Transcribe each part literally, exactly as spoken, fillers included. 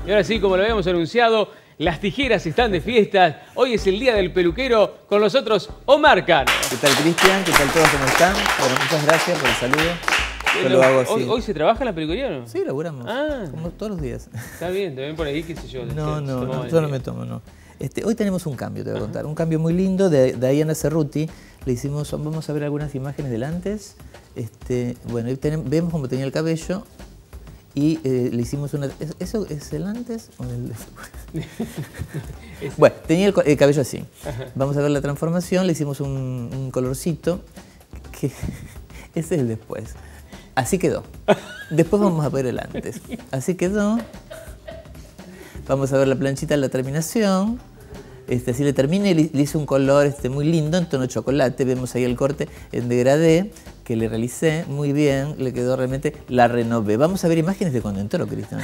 Y ahora sí, como lo habíamos anunciado, las tijeras están de fiestas. Hoy es el día del peluquero. Con nosotros, Omar Cano. ¿Qué tal, Cristian? ¿Qué tal todos? ¿Cómo están? Bueno, muchas gracias por el saludo. Yo lo hago así. ¿Hoy, ¿Hoy se trabaja en la peluquería o no? Sí, laburamos. Ah. Como todos los días. Está bien, también por ahí, qué sé yo. No, no, no, yo no me tomo, no. Este, hoy tenemos un cambio, te voy a contar. Ajá. Un cambio muy lindo de Diana Cerruti. Le hicimos, vamos a ver algunas imágenes del antes. Este, bueno, ahí tenemos, vemos cómo tenía el cabello. Y eh, le hicimos una... ¿Eso es el antes o el después? Bueno, tenía el, el cabello así. Ajá. Vamos a ver la transformación. Le hicimos un, un colorcito. Que ese es el después. Así quedó. Después vamos a ver el antes. Así quedó. Vamos a ver la planchita, la terminación. Este, así le terminé, le, le hice un color este, muy lindo, en tono chocolate. Vemos ahí el corte en degradé que le realicé muy bien. Le quedó realmente, la renové. Vamos a ver imágenes de cuando entró, Cristian.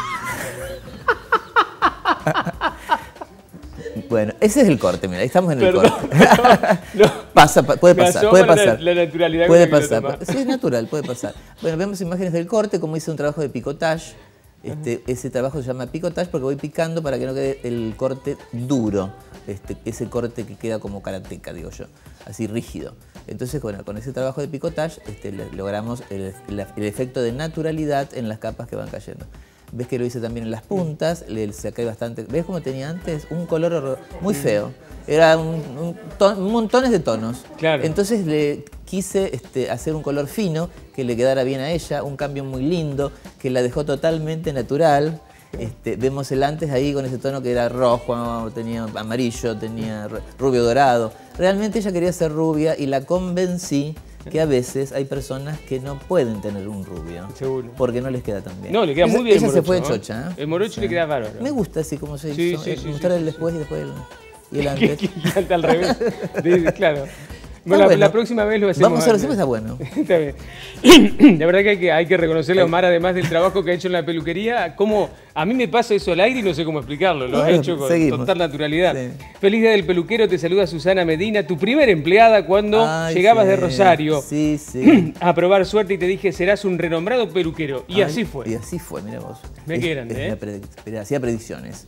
Bueno, ese es el corte, mira, ahí estamos en el Perdón, corte. No, no. Pasa, puede pasar, puede pasar. La, la naturalidad puede pasar. Sí, es natural, puede pasar. Bueno, vemos imágenes del corte, como hice un trabajo de picotage. Este, ese trabajo se llama picotage porque voy picando para que no quede el corte duro, este, ese corte que queda como karateca, digo yo, así rígido. Entonces, bueno, con ese trabajo de picotage este, logramos el, el, el efecto de naturalidad en las capas que van cayendo. Ves que lo hice también en las puntas, le saqué bastante. ¿Ves cómo tenía antes? Un color muy feo. Era un, un ton, montones de tonos. Claro. Entonces le quise este, hacer un color fino que le quedara bien a ella, un cambio muy lindo, que la dejó totalmente natural. Este, vemos el antes ahí con ese tono que era rojo, tenía amarillo, tenía rubio dorado. Realmente ella quería ser rubia y la convencí que a veces hay personas que no pueden tener un rubio. Seguro. Porque no les queda tan bien. No, le queda muy bien. Ella el se fue ¿no? chocha. ¿eh? El morocho sí. Le queda bárbaro. Me gusta así como se sí, hizo. Sí, sí, mostrar sí, el sí, después sí. y después el, y el antes. Que al revés. Claro. Bueno, bueno. La próxima vez lo hacemos. Vamos a ver si está bueno. Está bien. La verdad que hay que, hay que reconocerle a Omar, además del trabajo que ha hecho en la peluquería, cómo a mí me pasa eso al aire y no sé cómo explicarlo. Lo bueno, has hecho con seguimos. Total naturalidad. Sí. Feliz día del peluquero, te saluda Susana Medina, tu primera empleada cuando Ay, llegabas sí. de Rosario sí, sí. a probar suerte y te dije, serás un renombrado peluquero. Y Ay, así fue. Y así fue, mira vos. Me qué grande, ¿eh? Pre hacía predicciones.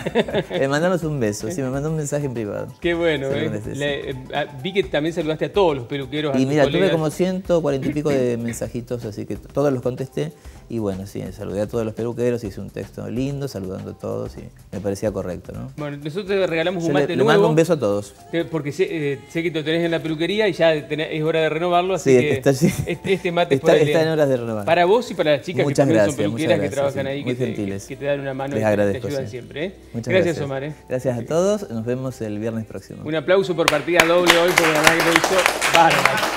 Le mandamos un beso, sí, me mandó un mensaje en privado. Qué bueno, ¿eh? Le, eh, vi que también saludaste a todos los peluqueros. Y a mira, colegas. tuve como ciento cuarenta y pico de mensajitos, así que todos los contesté. Y bueno, sí, saludé a todos los peluqueros, hice un texto lindo, saludando a todos y me parecía correcto, ¿no? Bueno, nosotros te regalamos Yo un mate le, nuevo. Le mando un beso a todos. Porque sé, eh, sé que te lo tenés en la peluquería y ya tenés, es hora de renovarlo, así sí, que está, sí. este, este mate está, es está en horas de renovar. Para vos y para las chicas muchas que también gracias, son peluqueras gracias, que trabajan sí, ahí, muy que gentiles. te, que te dan una mano Les y agradezco, te ayudan sí. siempre. ¿eh? Muchas gracias, gracias, Omar. ¿eh? Gracias a todos, nos vemos el viernes próximo. Un aplauso por partida doble hoy, porque la verdad que lo hizo bárbaro.